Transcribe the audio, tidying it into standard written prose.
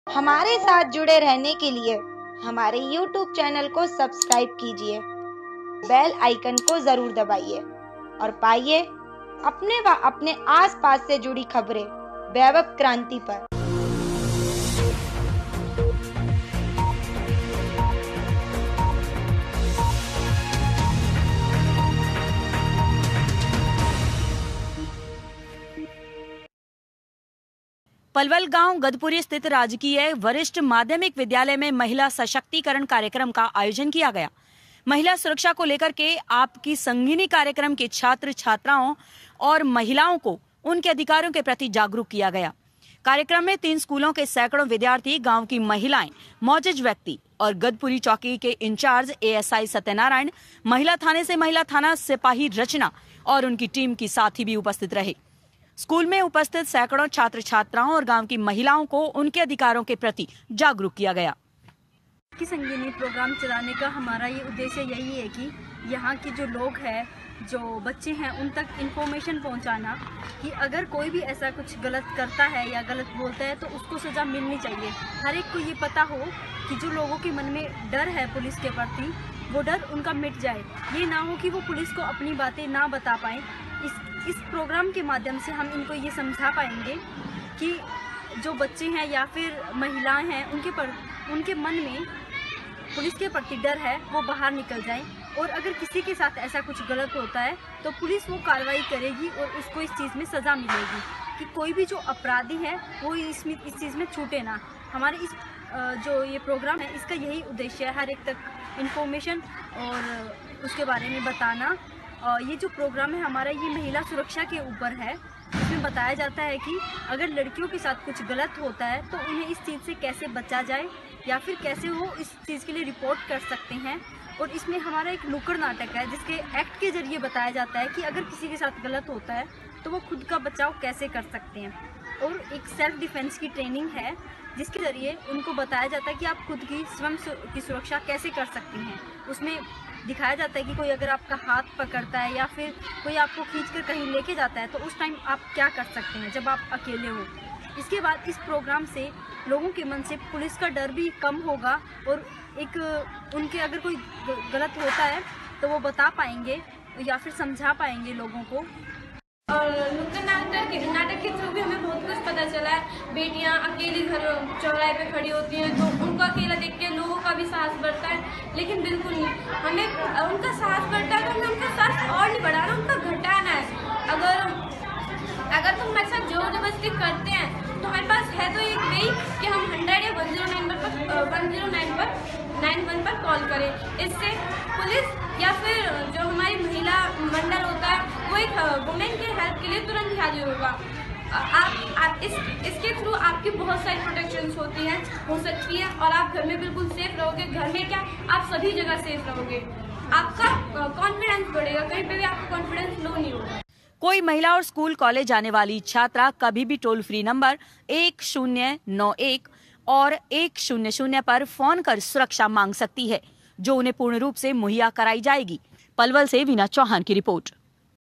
हमारे साथ जुड़े रहने के लिए हमारे YouTube चैनल को सब्सक्राइब कीजिए, बेल आइकन को जरूर दबाइए और पाइए अपने व अपने आसपास से जुड़ी खबरें वैभव क्रांति पर। पलवल गांव गदपुरी स्थित राजकीय वरिष्ठ माध्यमिक विद्यालय में महिला सशक्तिकरण कार्यक्रम का आयोजन किया गया। महिला सुरक्षा को लेकर के आपकी संगिनी कार्यक्रम के छात्र छात्राओं और महिलाओं को उनके अधिकारों के प्रति जागरूक किया गया। कार्यक्रम में 3 स्कूलों के सैकड़ों विद्यार्थी, गांव की महिलाएं, मौजूद व्यक्ति और गदपुरी चौकी के इंचार्ज ASI सत्यनारायण, महिला थाने से महिला थाना सिपाही रचना और उनकी टीम की साथी भी उपस्थित रहे। स्कूल में उपस्थित सैकड़ों छात्र छात्राओं और गांव की महिलाओं को उनके अधिकारों के प्रति जागरूक किया गया। की संगिनी प्रोग्राम चलाने का हमारा ये उद्देश्य यही है कि यहाँ के जो लोग हैं, जो बच्चे हैं, उन तक इन्फॉर्मेशन पहुँचाना कि अगर कोई भी ऐसा कुछ गलत करता है या गलत बोलता है तो उसको सज़ा मिलनी चाहिए। हर एक को ये पता हो कि जो लोगों के मन में डर है पुलिस के प्रति, वो डर उनका मिट जाए। ये ना हो कि वो पुलिस को अपनी बातें ना बता पाएँ। इस प्रोग्राम के माध्यम से हम इनको ये समझा पाएंगे कि जो बच्चे हैं या फिर महिलाएं हैं, उनके मन में पुलिस के प्रति डर है, वो बाहर निकल जाएं। और अगर किसी के साथ ऐसा कुछ गलत होता है तो पुलिस वो कार्रवाई करेगी और उसको इस चीज़ में सज़ा मिलेगी कि कोई भी जो अपराधी है वो इस चीज़ में छूटे ना। हमारे इस जो ये प्रोग्राम है, इसका यही उद्देश्य है, हर एक तक इन्फॉर्मेशन और उसके बारे में बताना। ये जो प्रोग्राम है हमारा, ये महिला सुरक्षा के ऊपर है। इसमें बताया जाता है कि अगर लड़कियों के साथ कुछ गलत होता है तो उन्हें इस चीज़ से कैसे बचा जाए या फिर कैसे वो इस चीज़ के लिए रिपोर्ट कर सकते हैं। और इसमें हमारा एक नुक्कड़ नाटक है जिसके एक्ट के जरिए बताया जाता है कि अगर किसी के साथ गलत होता है तो वो खुद का बचाव कैसे कर सकते हैं। और एक सेल्फ डिफेंस की ट्रेनिंग है जिसके ज़रिए उनको बताया जाता है कि आप खुद की स्वयं की सुरक्षा कैसे कर सकते हैं। उसमें दिखाया जाता है कि कोई अगर आपका हाथ पकड़ता है या फिर कोई आपको खींचकर कहीं लेके जाता है तो उस टाइम आप क्या कर सकते हैं जब आप अकेले हो। इसके बाद इस प्रोग्राम से लोगों के मन से पुलिस का डर भी कम होगा और एक उनके अगर कोई गलत होता है तो वो बता पाएंगे या फिर समझा पाएंगे लोगों को। और नुक्कड़ नाटक के थ्रू भी हमें बहुत कुछ पता चला है। बेटियां अकेली घर चौराहे पे खड़ी होती हैं तो उनको अकेला देख के लोगों का भी साहस बढ़ता है, लेकिन बिल्कुल नहीं, हमें उनका साहस बढ़ता है तो हमें उनका साहस और नहीं बढ़ाना, उनका घटाना है। अगर तुम हमारे साथ जोर जबरदस्ती करते हैं तो हमारे पास है तो एक वे कि हम 100 या 109 पर कॉल करें। इससे पुलिस या फिर जो हमारी महिला मंडल होता है वो एक वुमेन के हेल्प के लिए तुरंत हाजिर होगा। आप इसके थ्रू आपकी बहुत सारी प्रोटेक्शंस हो सकती है और आप घर में बिल्कुल सेफ रहोगे। घर में क्या, आप सभी जगह सेफ रहोगे, आपका कॉन्फिडेंस बढ़ेगा, कहीं पे भी आपका कॉन्फिडेंस लो नहीं होगा। कोई महिला और स्कूल कॉलेज जाने वाली छात्रा कभी भी टोल फ्री नंबर 1091 और 100 पर फोन कर सुरक्षा मांग सकती है, जो उन्हें पूर्ण रूप से मुहैया कराई जाएगी। पलवल से वीना चौहान की रिपोर्ट।